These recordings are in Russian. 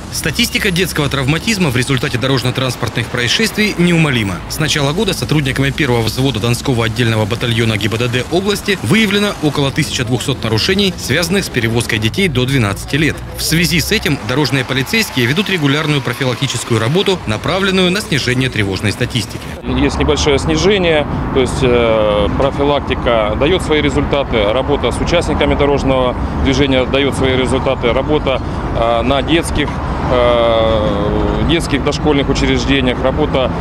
Статистика детского травматизма в результате дорожно-транспортных происшествий неумолима. С начала года сотрудниками первого взвода Донского отдельного батальона ГИБДД области выявлено около 1200 нарушений, связанных с перевозкой детей до 12 лет. В связи с этим дорожные полицейские ведут регулярную профилактическую работу, направленную на снижение тревожной статистики. Есть небольшое снижение, то есть профилактика дает свои результаты, работа с участниками дорожного движения дает свои результаты, работа на детских дошкольных учреждениях, работа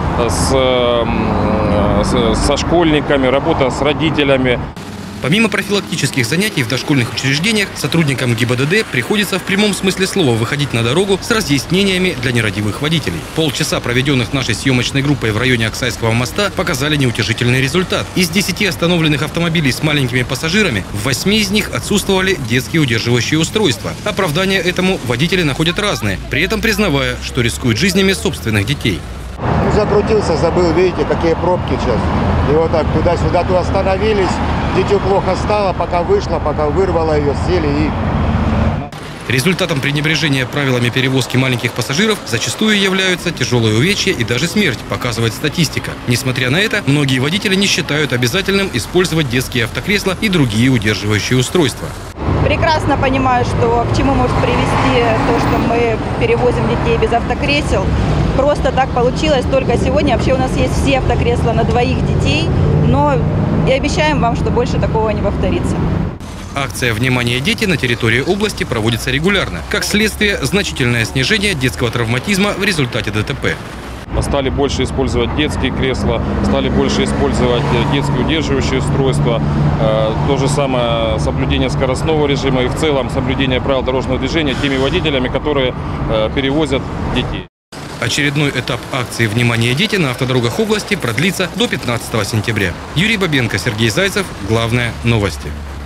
со школьниками, работа с родителями. Помимо профилактических занятий в дошкольных учреждениях, сотрудникам ГИБДД приходится в прямом смысле слова выходить на дорогу с разъяснениями для нерадивых водителей. Полчаса, проведенных нашей съемочной группой в районе Аксайского моста, показали неутешительный результат. Из 10 остановленных автомобилей с маленькими пассажирами в 8 из них отсутствовали детские удерживающие устройства. Оправдания этому водители находят разные, при этом признавая, что рискуют жизнями собственных детей. Закрутился, забыл, видите, какие пробки сейчас. И вот так туда-сюда, то остановились, дитю плохо стало, пока вышла, пока вырвала ее, сели и... Результатом пренебрежения правилами перевозки маленьких пассажиров зачастую являются тяжелые увечья и даже смерть, показывает статистика. Несмотря на это, многие водители не считают обязательным использовать детские автокресла и другие удерживающие устройства. Прекрасно понимаю, что к чему может привести то, что мы перевозим детей без автокресел. Просто так получилось только сегодня. Вообще у нас есть все автокресла на 2 детей, но и обещаем вам, что больше такого не повторится. Акция «Внимание, дети» на территории области проводится регулярно. Как следствие, значительное снижение детского травматизма в результате ДТП. Стали больше использовать детские кресла, стали больше использовать детские удерживающие устройства. То же самое соблюдение скоростного режима и в целом соблюдение правил дорожного движения теми водителями, которые перевозят детей. Очередной этап акции «Внимание, дети» на автодорогах области продлится до 15 сентября. Юрий Бабенко, Сергей Зайцев. Главное – новости.